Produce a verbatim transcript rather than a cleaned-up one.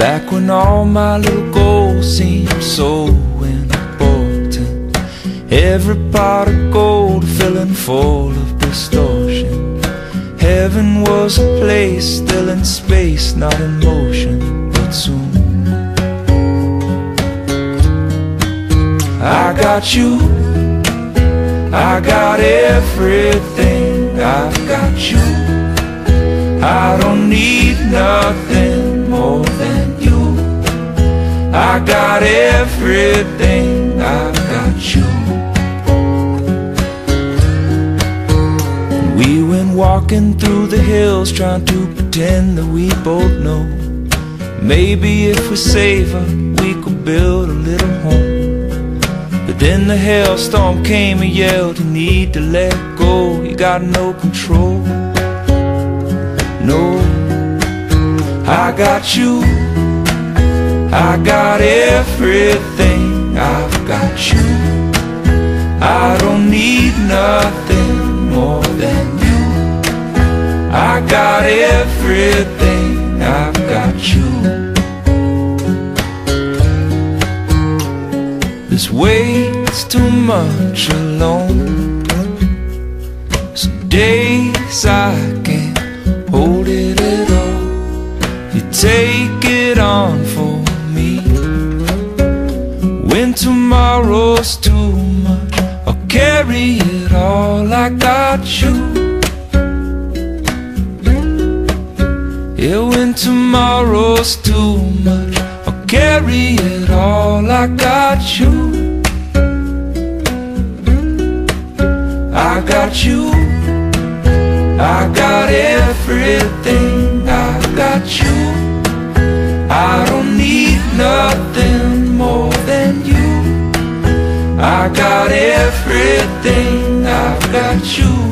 Back when all my little goals seemed so important, every pot of gold filling full of distortion. Heaven was a place still in space, not in motion, but soon I got you, I got everything, I've got you. I don't need nothing more than you. I got everything, I've got you. And we went walking through the hills, trying to pretend that we both know maybe if we save her, we could build a little home. But then the hailstorm came and yelled, you need to let go, you got no control. No, I got you, I got everything, I've got you. I don't need nothing more than you. I got everything, I've got you. This weight's too much alone. Some days I can't hold it at all. You take it on for me. When tomorrow's too much, I'll carry it all. I got you. Yeah, when tomorrow's too much, I'll carry it all. I got you. I got you. I got everything, I got you. I don't need nothing more than you. I got everything, I've got you.